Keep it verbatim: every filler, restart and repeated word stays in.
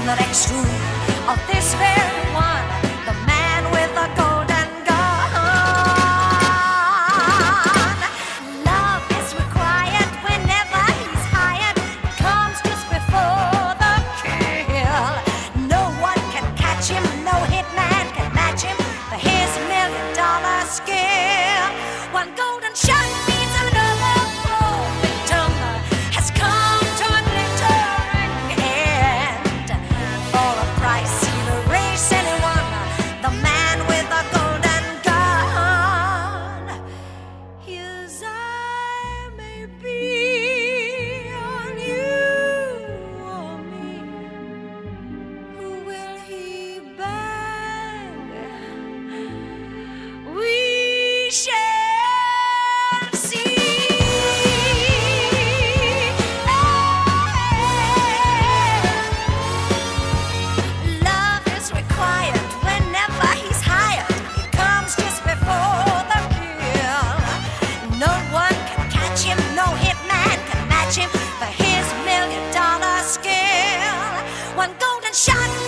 the next room of this very one, the man with the golden gun. Love is required whenever he's hired. It comes just before the kill. No one can catch him, no hitman can match him for his million dollar skill. One golden shot means another poor victim has come to a glittering end. For a price he'll erase anyone, the man with the golden gun. His eye may be on you or me. Who will he bang? We shall see. Love is required whenever he's hired. It comes just before the kill. No one can catch him, no hitman can match him for his million dollar skill. One golden shot